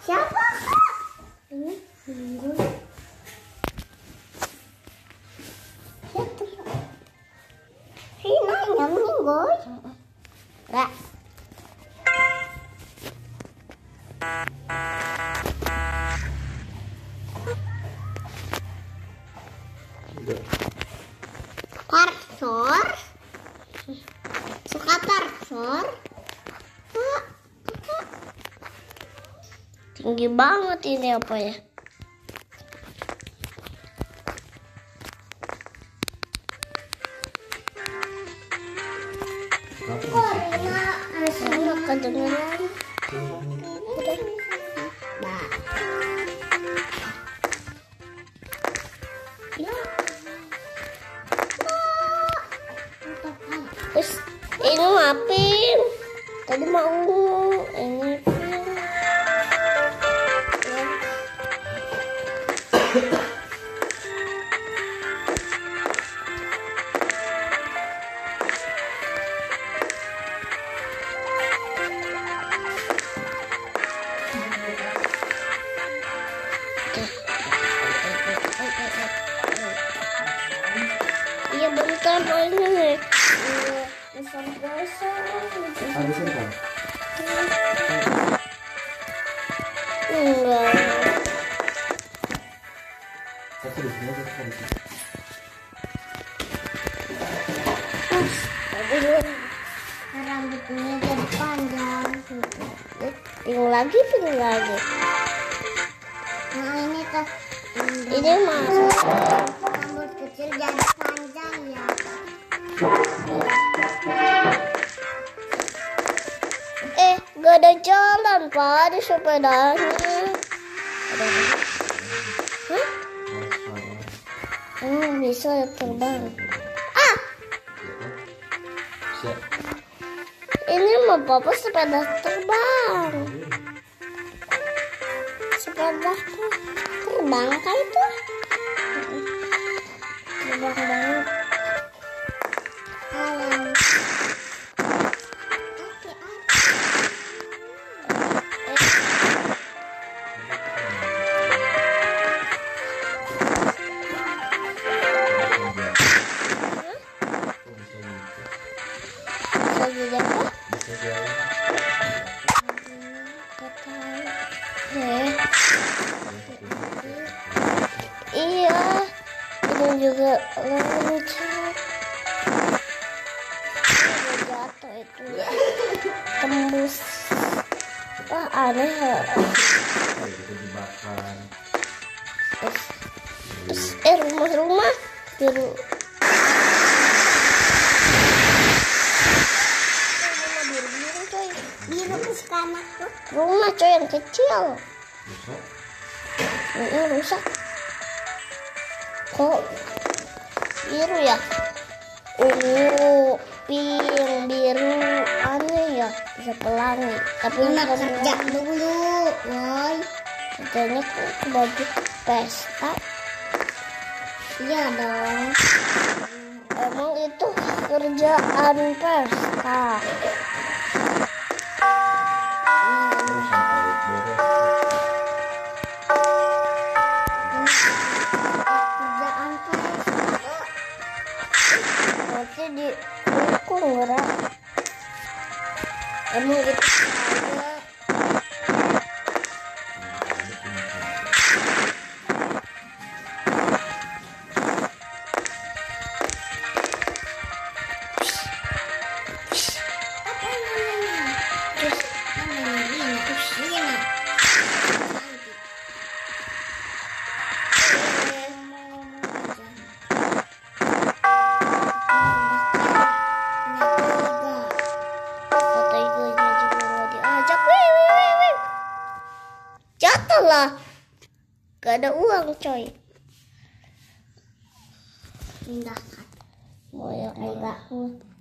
Siapa kak? Ini Minggu. Siapa? Rina yang Minggu. Enggak. Tarsor. Suka tarsor. Tinggi banget ini apa ya? Oh, Rina nggak kedengeran. Nah. Terus ini maafin. Tadi mau ini. Iya bentar ini nih. Habisin kan? Enggak. Satu di sini aja habisin. Rambutnya jadi panjang. Tinggal lagi. Nah ini tuh. Ini masuk. Rambut kecil jadi panjang ya. Gak ada jalan Pak di sepedanya. Hah? Bisa terbang. Siap. Ini mau papa sepeda terbang. Sepeda terbang kan itu? Terbang banget. Iya, ini juga loncat. Jatuh itu, tembus. Wah aneh ya. Terus rumah biru. Biru coy, biru kesukaan aku. Rumah coy yang kecil. Rusak. Kok biru ya? Pink biru aneh ya, bisa pelangi. Tapi nggak kerja dulu, woi. Kerjanya ke baju pesta. Iya dong. Emang itu kerjaan pesta. Nanti dihukum gerak. Emang itu ada. Jatuh lah, gak ada uang coy. Pindahkan. Mau yang enggak.